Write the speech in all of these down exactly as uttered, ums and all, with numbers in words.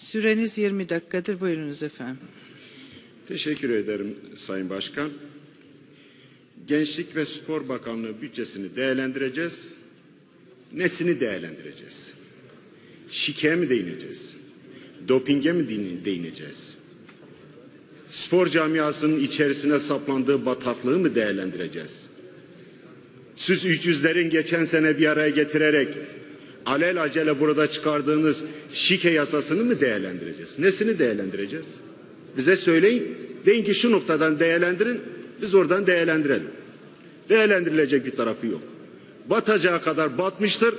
Süreniz yirmi dakikadır. Buyurunuz efendim. Teşekkür ederim Sayın Başkan. Gençlik ve Spor Bakanlığı bütçesini değerlendireceğiz. Nesini değerlendireceğiz? Şikeye mi değineceğiz? Dopinge mi değineceğiz? Spor camiasının içerisine saplandığı bataklığı mı değerlendireceğiz? Siz üç yüzlerin geçen sene bir araya getirerek alelacele burada çıkardığınız şike yasasını mı değerlendireceğiz? Nesini değerlendireceğiz? Bize söyleyin. Deyin ki şu noktadan değerlendirin. Biz oradan değerlendirelim. Değerlendirilecek bir tarafı yok. Batacağı kadar batmıştır.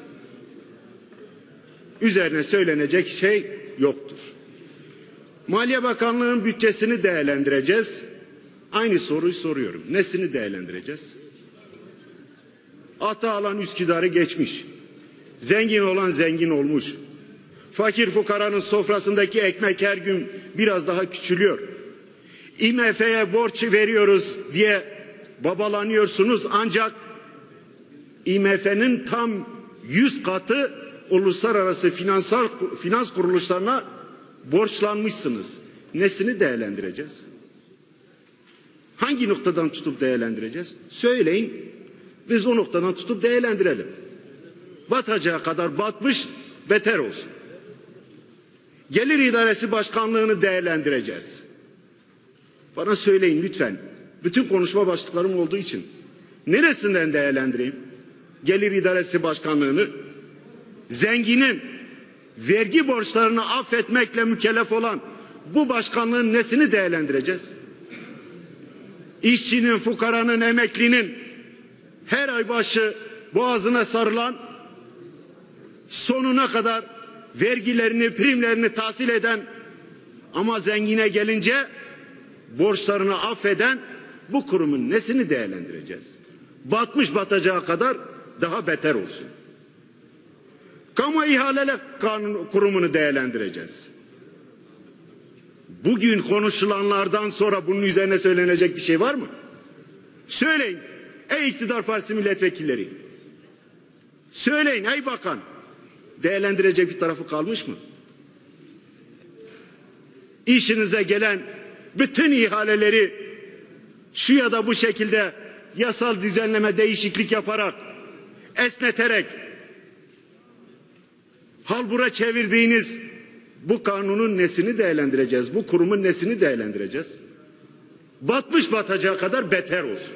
Üzerine söylenecek şey yoktur. Maliye Bakanlığı'nın bütçesini değerlendireceğiz. Aynı soruyu soruyorum. Nesini değerlendireceğiz? Ata alan Üsküdar'ı geçmiş. Zengin olan zengin olmuş. Fakir fukaranın sofrasındaki ekmek her gün biraz daha küçülüyor. I M F'ye borç veriyoruz diye babalanıyorsunuz, ancak I M F'nin tam yüz katı uluslararası finansal finans kuruluşlarına borçlanmışsınız. Nesini değerlendireceğiz? Hangi noktadan tutup değerlendireceğiz? Söyleyin, biz o noktadan tutup değerlendirelim. Batacağı kadar batmış, beter olsun. Gelir İdaresi Başkanlığı'nı değerlendireceğiz. Bana söyleyin lütfen. Bütün konuşma başlıklarım olduğu için. Neresinden değerlendireyim? Gelir İdaresi Başkanlığı'nı, zenginin vergi borçlarını affetmekle mükellef olan bu başkanlığın nesini değerlendireceğiz? İşçinin, fukaranın, emeklinin her ay başı boğazına sarılan, sonuna kadar vergilerini, primlerini tahsil eden ama zengine gelince borçlarını affeden bu kurumun nesini değerlendireceğiz? Batmış batacağı kadar daha beter olsun. Kamu İhaleler Kanunu Kurumu'nu değerlendireceğiz. Bugün konuşulanlardan sonra bunun üzerine söylenecek bir şey var mı? Söyleyin ey iktidar partisi milletvekilleri. Söyleyin ey bakan. Değerlendirecek bir tarafı kalmış mı? İşinize gelen bütün ihaleleri şu ya da bu şekilde yasal düzenleme değişiklik yaparak, esneterek halbura çevirdiğiniz bu kanunun nesini değerlendireceğiz? Bu kurumun nesini değerlendireceğiz? Batmış batacağı kadar beter olsun.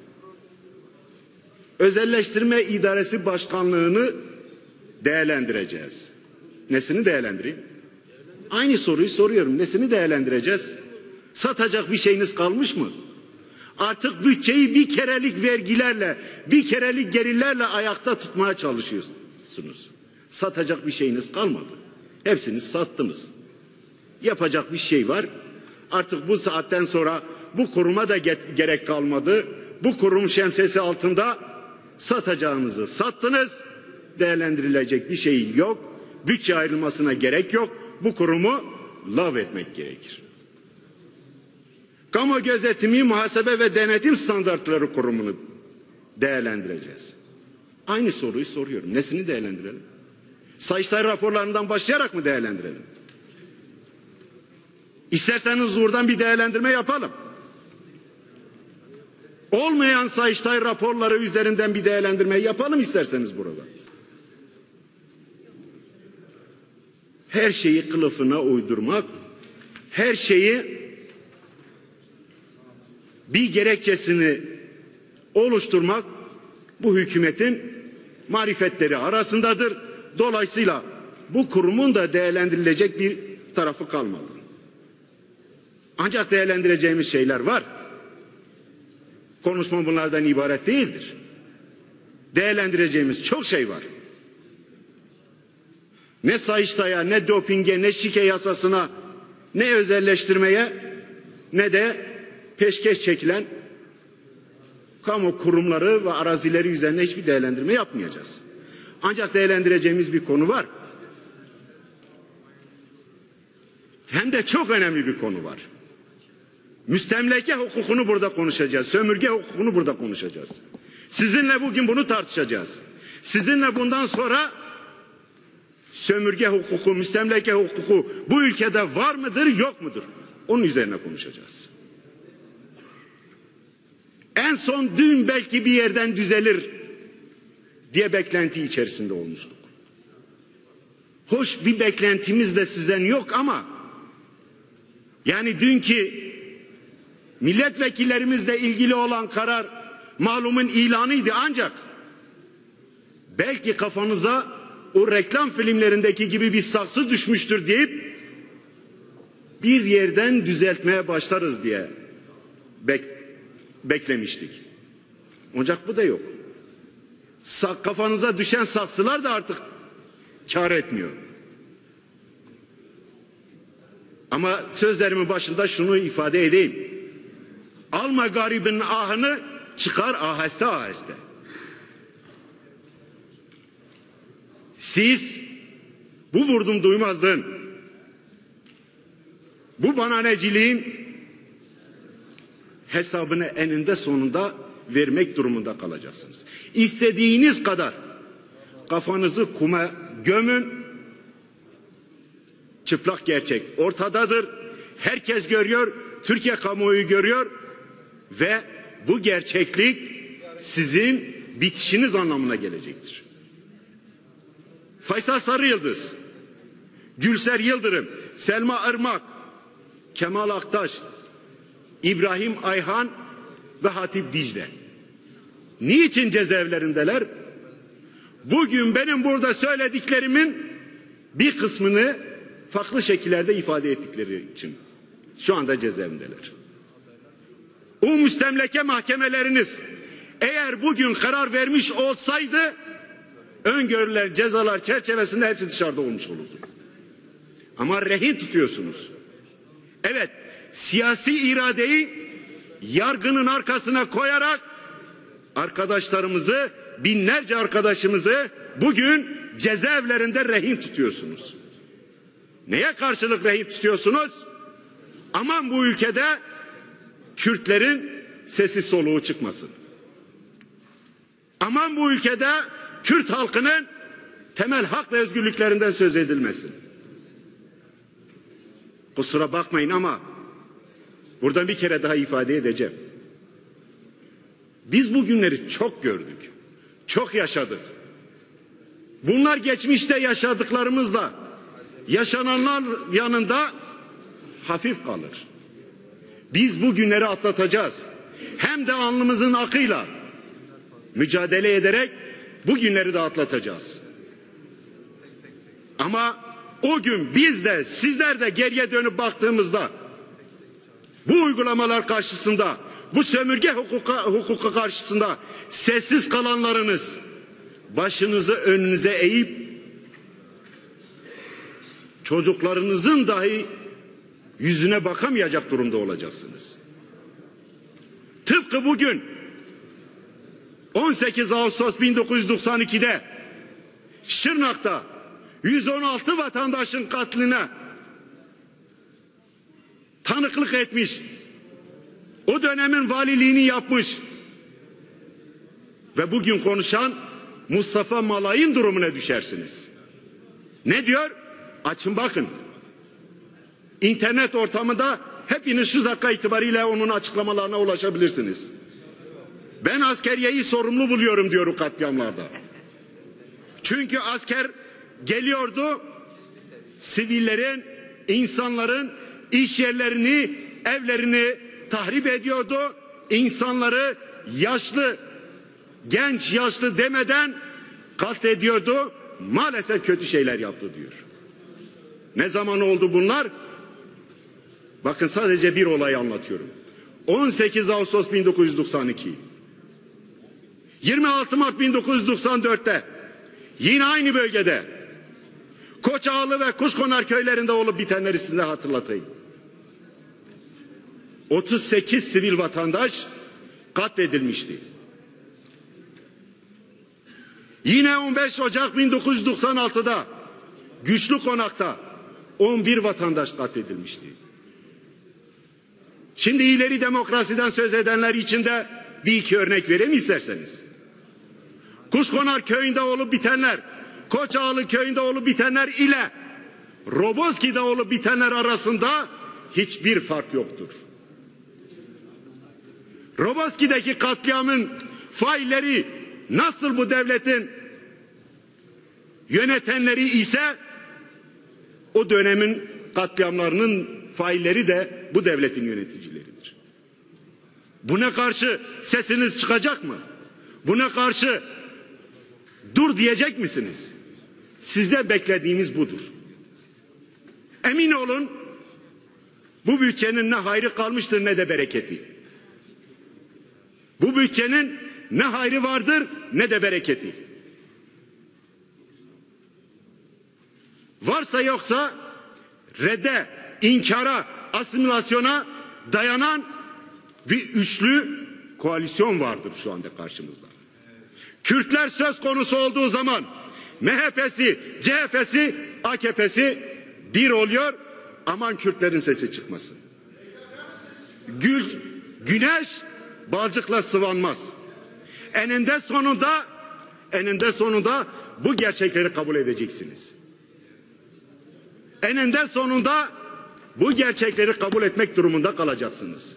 Özelleştirme İdaresi Başkanlığı'nı değerlendireceğiz. Nesini değerlendireyim? Aynı soruyu soruyorum. Nesini değerlendireceğiz? Satacak bir şeyiniz kalmış mı? Artık bütçeyi bir kerelik vergilerle, bir kerelik gelirlerle ayakta tutmaya çalışıyorsunuz. Satacak bir şeyiniz kalmadı. Hepsini sattınız. Yapacak bir şey var. Artık bu saatten sonra bu kuruma da gerek kalmadı. Bu kurum şemsiyesi altında satacağınızı sattınız. Değerlendirilecek bir şey yok. Bütçe ayrılmasına gerek yok. Bu kurumu lav etmek gerekir. Kamu Gözetimi, Muhasebe ve Denetim Standartları Kurumu'nu değerlendireceğiz. Aynı soruyu soruyorum. Nesini değerlendirelim? Sayıştay raporlarından başlayarak mı değerlendirelim? İsterseniz buradan bir değerlendirme yapalım. Olmayan Sayıştay raporları üzerinden bir değerlendirme yapalım isterseniz burada. Her şeyi kılıfına uydurmak, her şeyi bir gerekçesini oluşturmak bu hükümetin marifetleri arasındadır. Dolayısıyla bu kurumun da değerlendirilecek bir tarafı kalmadı. Ancak değerlendireceğimiz şeyler var. Konuşma bunlardan ibaret değildir. Değerlendireceğimiz çok şey var. Ne Sayıştay'a, ne dopinge, ne şike yasasına, ne özelleştirmeye, ne de peşkeş çekilen kamu kurumları ve arazileri üzerine hiçbir değerlendirme yapmayacağız. Ancak değerlendireceğimiz bir konu var. Hem de çok önemli bir konu var. Müstemleke hukukunu burada konuşacağız. Sömürge hukukunu burada konuşacağız. Sizinle bugün bunu tartışacağız. Sizinle bundan sonra sömürge hukuku, müstemleke hukuku bu ülkede var mıdır, yok mudur? Onun üzerine konuşacağız. En son dün belki bir yerden düzelir diye beklenti içerisinde olmuştuk. Hoş bir beklentimiz de sizden yok ama yani dünkü milletvekillerimizle ilgili olan karar malumun ilanıydı ancak belki kafanıza o reklam filmlerindeki gibi bir saksı düşmüştür deyip bir yerden düzeltmeye başlarız diye bek beklemiştik. Ancak bu da yok. Sa kafanıza düşen saksılar da artık kâr etmiyor. Ama sözlerimin başında şunu ifade edeyim. Alma garibin ahını, çıkar aheste aheste. Siz bu vurdum duymazlığın, bu bananeciliğin hesabını eninde sonunda vermek durumunda kalacaksınız. İstediğiniz kadar kafanızı kuma gömün. Çıplak gerçek ortadadır. Herkes görüyor, Türkiye kamuoyu görüyor ve bu gerçeklik sizin bitişiniz anlamına gelecektir. Faysal Sarıyıldız, Gülser Yıldırım, Selma Irmak, Kemal Aktaş, İbrahim Ayhan ve Hatip Dicle. Niçin cezaevlerindeler? Bugün benim burada söylediklerimin bir kısmını farklı şekillerde ifade ettikleri için şu anda cezaevindeler. O müstemleke mahkemeleriniz eğer bugün karar vermiş olsaydı öngörüler, cezalar çerçevesinde hepsi dışarıda olmuş olurdu. Ama rehin tutuyorsunuz. Evet, siyasi iradeyi yargının arkasına koyarak arkadaşlarımızı, binlerce arkadaşımızı bugün cezaevlerinde rehin tutuyorsunuz. Neye karşılık rehin tutuyorsunuz? Aman bu ülkede Kürtlerin sesi soluğu çıkmasın. Aman bu ülkede Kürt halkının temel hak ve özgürlüklerinden söz edilmesin. Kusura bakmayın ama buradan bir kere daha ifade edeceğim. Biz bu günleri çok gördük. Çok yaşadık. Bunlar geçmişte yaşadıklarımızla yaşananlar yanında hafif kalır. Biz bu günleri atlatacağız. Hem de alnımızın akıyla mücadele ederek bu günleri de atlatacağız. Ama o gün biz de sizler de geriye dönüp baktığımızda bu uygulamalar karşısında, bu sömürge hukuka, hukuka karşısında sessiz kalanlarınız başınızı önünüze eğip çocuklarınızın dahi yüzüne bakamayacak durumda olacaksınız. Tıpkı bugün on sekiz Ağustos bin dokuz yüz doksan iki'de Şırnak'ta yüz on altı vatandaşın katline tanıklık etmiş, o dönemin valiliğini yapmış ve bugün konuşan Mustafa Malay'ın durumuna düşersiniz. Ne diyor? Açın bakın. İnternet ortamında hepiniz şu dakika itibariyle onun açıklamalarına ulaşabilirsiniz. Ben askeriyeyi sorumlu buluyorum diyor o katliamlarda. Çünkü asker geliyordu, sivillerin, insanların iş yerlerini, evlerini tahrip ediyordu. İnsanları yaşlı, genç yaşlı demeden katlediyordu. Maalesef kötü şeyler yaptı diyor. Ne zaman oldu bunlar? Bakın sadece bir olayı anlatıyorum. on sekiz Ağustos bin dokuz yüz doksan iki. yirmi altı Mart bin dokuz yüz doksan dört'te yine aynı bölgede Koçağlı ve Kuşkonar köylerinde olup bitenleri size hatırlatayım. otuz sekiz sivil vatandaş katledilmişti. Yine on beş Ocak bin dokuz yüz doksan altı'da Güçlü Konak'ta on bir vatandaş katledilmişti. Şimdi ileri demokrasiden söz edenler için de bir iki örnek vereyim isterseniz. Kuşkonar köyünde olup bitenler, Koçağlı köyünde olup bitenler ile Roboski'de olup bitenler arasında hiçbir fark yoktur. Roboski'deki katliamın failleri nasıl bu devletin yönetenleri ise o dönemin katliamlarının failleri de bu devletin yöneticileridir. Buna karşı sesiniz çıkacak mı? Buna karşı dur diyecek misiniz? Sizden beklediğimiz budur. Emin olun, bu bütçenin ne hayrı kalmıştır ne de bereketi. Bu bütçenin ne hayrı vardır ne de bereketi. Varsa yoksa redde, inkara, asimilasyona dayanan bir üçlü koalisyon vardır şu anda karşımızda. Kürtler söz konusu olduğu zaman M H P'si, C H P'si, A K P'si bir oluyor. Aman Kürtlerin sesi çıkmasın. Gül, güneş balcıkla sıvanmaz. Eninde sonunda eninde sonunda bu gerçekleri kabul edeceksiniz. Eninde sonunda bu gerçekleri kabul etmek durumunda kalacaksınız.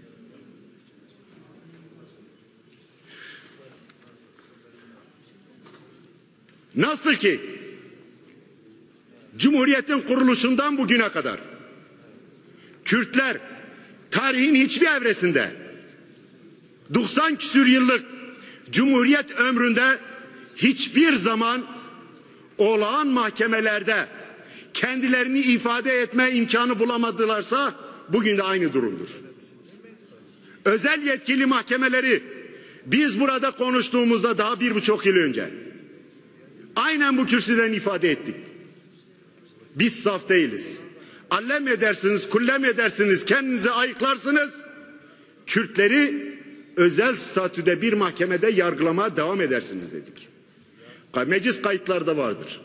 Nasıl ki Cumhuriyet'in kuruluşundan bugüne kadar Kürtler tarihin hiçbir evresinde doksan küsür yıllık Cumhuriyet ömründe hiçbir zaman olağan mahkemelerde kendilerini ifade etme imkanı bulamadılarsa bugün de aynı durumdur. Özel yetkili mahkemeleri biz burada konuştuğumuzda daha bir buçuk yıl önce aynen bu kürsüden ifade ettik. Biz saf değiliz. Allem edersiniz, kullem edersiniz, kendinizi ayıklarsınız. Kürtleri özel statüde bir mahkemede yargılamaya devam edersiniz dedik. Meclis kayıtlarda vardır.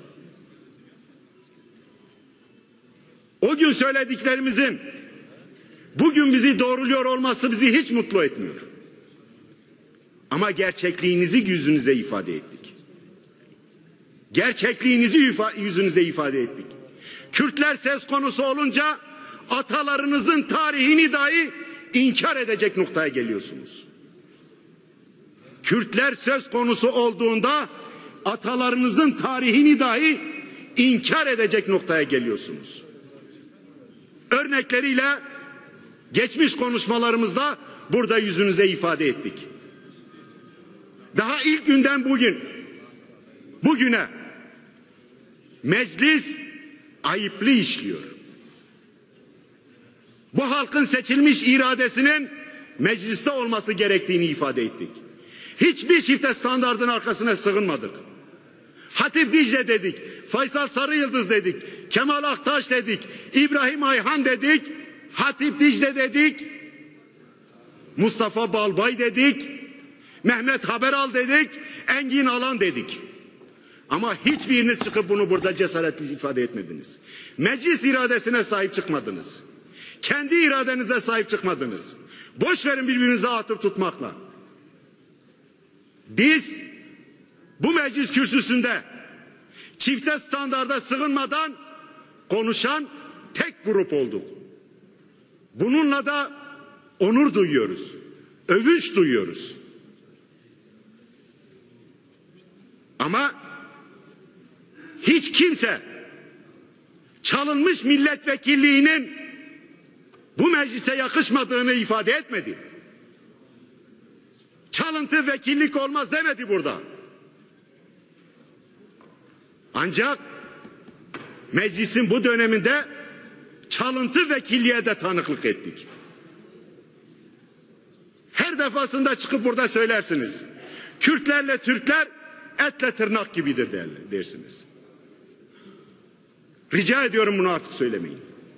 O gün söylediklerimizin bugün bizi doğruluyor olması bizi hiç mutlu etmiyor. Ama gerçekliğinizi yüzünüze ifade ettik. Gerçekliğinizi yüzünüze ifade ettik. Kürtler söz konusu olunca atalarınızın tarihini dahi inkar edecek noktaya geliyorsunuz. Kürtler söz konusu olduğunda atalarınızın tarihini dahi inkar edecek noktaya geliyorsunuz. Örnekleriyle geçmiş konuşmalarımızda burada yüzünüze ifade ettik. Daha ilk günden bugün bugüne meclis ayıplı işliyor. Bu halkın seçilmiş iradesinin mecliste olması gerektiğini ifade ettik. Hiçbir çifte standardın arkasına sığınmadık. Hatip Dicle dedik, Faysal Sarıyıldız dedik, Kemal Aktaş dedik, İbrahim Ayhan dedik, Hatip Dicle dedik, Mustafa Balbay dedik, Mehmet Haberal dedik, Engin Alan dedik. Ama hiçbiriniz çıkıp bunu burada cesaretli ifade etmediniz. Meclis iradesine sahip çıkmadınız. Kendi iradenize sahip çıkmadınız. Boş verin birbirinize atıp tutmakla. Biz bu meclis kürsüsünde çifte standarda sığınmadan konuşan tek grup olduk. Bununla da onur duyuyoruz. Övünç duyuyoruz. Ama hiç kimse çalınmış milletvekilliğinin bu meclise yakışmadığını ifade etmedi. Çalıntı vekillik olmaz demedi burada. Ancak meclisin bu döneminde çalıntı vekilliğe de tanıklık ettik. Her defasında çıkıp burada söylersiniz. Kürtlerle Türkler etle tırnak gibidir dersiniz. Rica ediyorum bunu artık söylemeyin.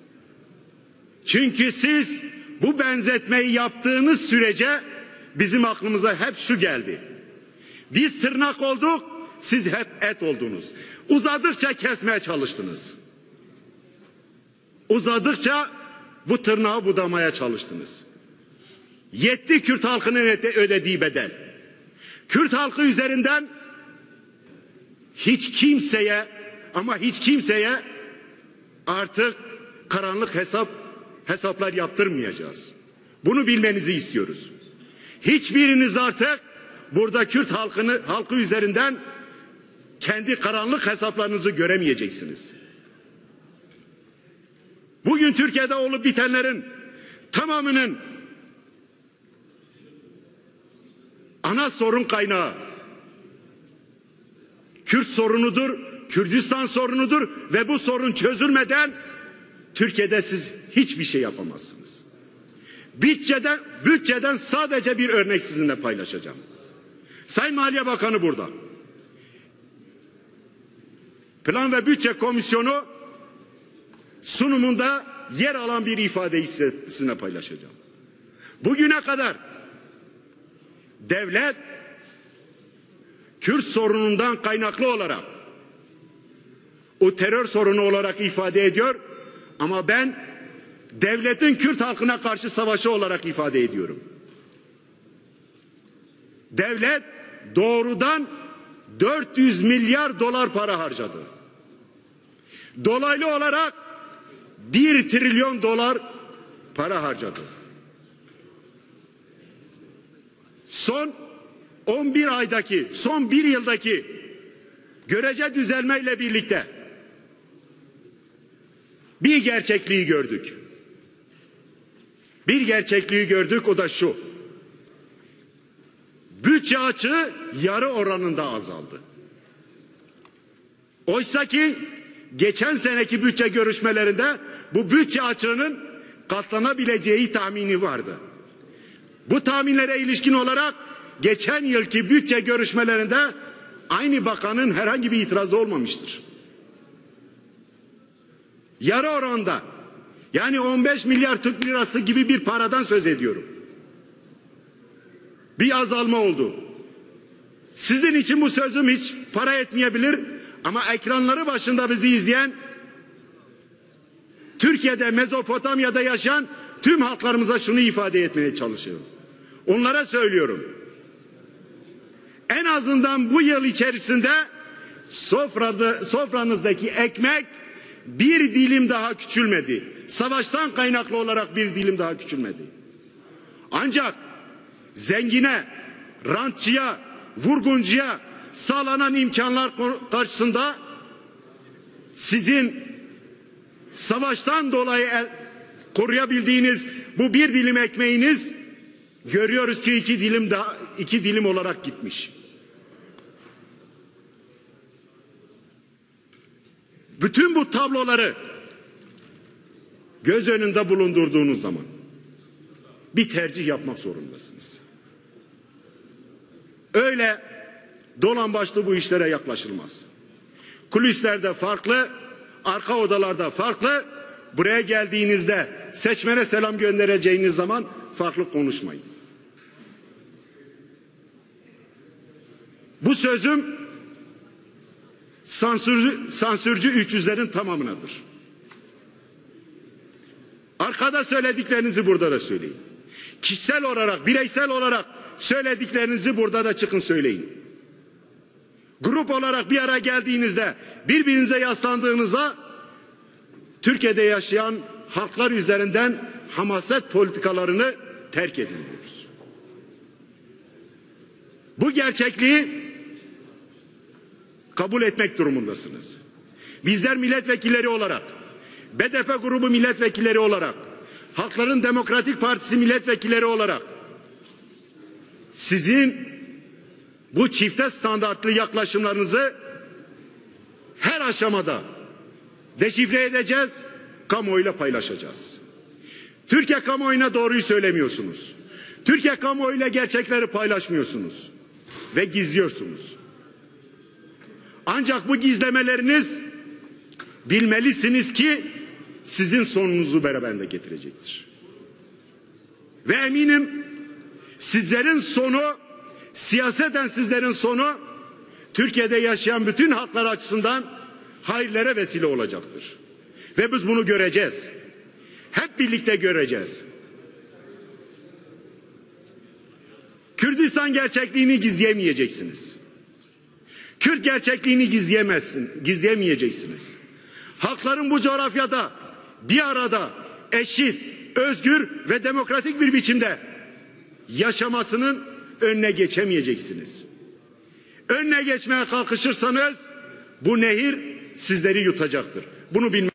Çünkü siz bu benzetmeyi yaptığınız sürece bizim aklımıza hep şu geldi. Biz tırnak olduk, siz hep et oldunuz. Uzadıkça kesmeye çalıştınız. Uzadıkça bu tırnağı budamaya çalıştınız. Yetti Kürt halkının ödediği bedel. Kürt halkı üzerinden hiç kimseye ama hiç kimseye artık karanlık hesap hesaplar yaptırmayacağız. Bunu bilmenizi istiyoruz. Hiçbiriniz artık burada Kürt halkını halkı üzerinden kendi karanlık hesaplarınızı göremeyeceksiniz. Bugün Türkiye'de olup bitenlerin tamamının ana sorun kaynağı Kürt sorunudur, Kürdistan sorunudur ve bu sorun çözülmeden Türkiye'de siz hiçbir şey yapamazsınız. Bütçeden, bütçeden sadece bir örnek sizinle paylaşacağım. Sayın Maliye Bakanı burada. Plan ve Bütçe Komisyonu sunumunda yer alan bir ifadeyi sizinle paylaşacağım. Bugüne kadar devlet Kürt sorunundan kaynaklı olarak o terör sorunu olarak ifade ediyor ama ben devletin Kürt halkına karşı savaşı olarak ifade ediyorum. Devlet doğrudan dört yüz milyar dolar para harcadı. Dolaylı olarak bir trilyon dolar para harcadı. Son on bir aydaki, son bir yıldaki görece düzelmeyle birlikte bir gerçekliği gördük. Bir gerçekliği gördük, o da şu. Bütçe açığı yarı oranında azaldı. Oysa ki geçen seneki bütçe görüşmelerinde bu bütçe açığının katlanabileceği tahmini vardı. Bu tahminlere ilişkin olarak geçen yılki bütçe görüşmelerinde aynı bakanın herhangi bir itirazı olmamıştır. Yarı oranda, yani on beş milyar Türk lirası gibi bir paradan söz ediyorum. Bir azalma oldu. Sizin için bu sözüm hiç para etmeyebilir ama ekranları başında bizi izleyen, Türkiye'de, Mezopotamya'da yaşayan tüm halklarımıza şunu ifade etmeye çalışıyorum. Onlara söylüyorum. En azından bu yıl içerisinde sofrada, sofranızdaki ekmek bir dilim daha küçülmedi. Savaştan kaynaklı olarak bir dilim daha küçülmedi. Ancak zengine, rantçıya, vurguncuya sağlanan imkanlar karşısında sizin savaştan dolayı el, koruyabildiğiniz bu bir dilim ekmeğiniz görüyoruz ki iki dilim daha iki dilim olarak gitmiş. Bütün bu tabloları göz önünde bulundurduğunuz zaman bir tercih yapmak zorundasınız. Öyle dolambaçlı bu işlere yaklaşılmaz. Kulislerde farklı, arka odalarda farklı, buraya geldiğinizde seçmene selam göndereceğiniz zaman farklı konuşmayın. Bu sözüm sansürcü, sansürcü üç yüzlerin tamamınadır. Arkada söylediklerinizi burada da söyleyin. Kişisel olarak, bireysel olarak söylediklerinizi burada da çıkın söyleyin. Grup olarak bir araya geldiğinizde birbirinize yaslandığınızda Türkiye'de yaşayan halklar üzerinden hamaset politikalarını terk edin diyoruz. Bu gerçekliği kabul etmek durumundasınız. Bizler milletvekilleri olarak, B D P grubu milletvekilleri olarak, Halkların Demokratik Partisi milletvekilleri olarak sizin bu çifte standartlı yaklaşımlarınızı her aşamada deşifre edeceğiz, kamuoyuyla paylaşacağız. Türkiye kamuoyuna doğruyu söylemiyorsunuz. Türkiye kamuoyuyla gerçekleri paylaşmıyorsunuz ve gizliyorsunuz. Ancak bu gizlemeleriniz bilmelisiniz ki sizin sonunuzu beraberinde getirecektir. Ve eminim sizlerin sonu, siyaseten sizlerin sonu Türkiye'de yaşayan bütün halklar açısından hayırlara vesile olacaktır. Ve biz bunu göreceğiz. Hep birlikte göreceğiz. Kürdistan gerçekliğini gizleyemeyeceksiniz. Kürt gerçekliğini gizleyemezsin, gizleyemeyeceksiniz. Halkların bu coğrafyada bir arada eşit, özgür ve demokratik bir biçimde yaşamasının önüne geçemeyeceksiniz. Önüne geçmeye kalkışırsanız bu nehir sizleri yutacaktır. Bunu bilmeniz